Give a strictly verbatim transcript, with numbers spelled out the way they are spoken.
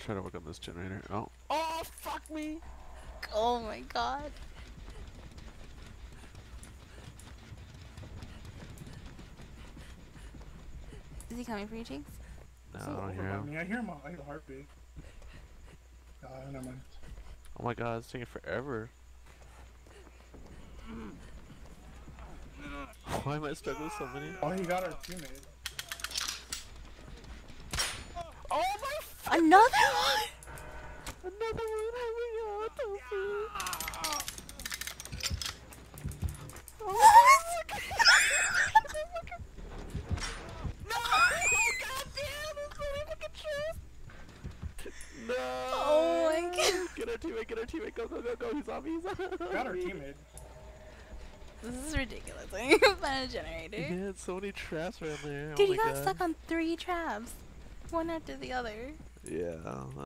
try to work on this generator. Oh. Oh, fuck me! Oh my god. Is he coming for you, Jinx? No, So I don't over hear by him. me. I hear him. I hear the heartbeat. Uh, never mind. Oh my god, it's taking forever. Why am I stuck with so many? Oh, he got our teammate. Oh my! Another one! Another one! Here we go! Tofu! Oh my god! No! Oh god damn! There's so many fucking chests! No! Oh my god. Get our teammate! Get our teammate! Go! Go! Go! Go! He's on me! He's on me! Got our teammate. This is ridiculous. I need to find a generator. Yeah, so many traps around there. Dude, oh you my got god. stuck on three traps. One after the other. Yeah.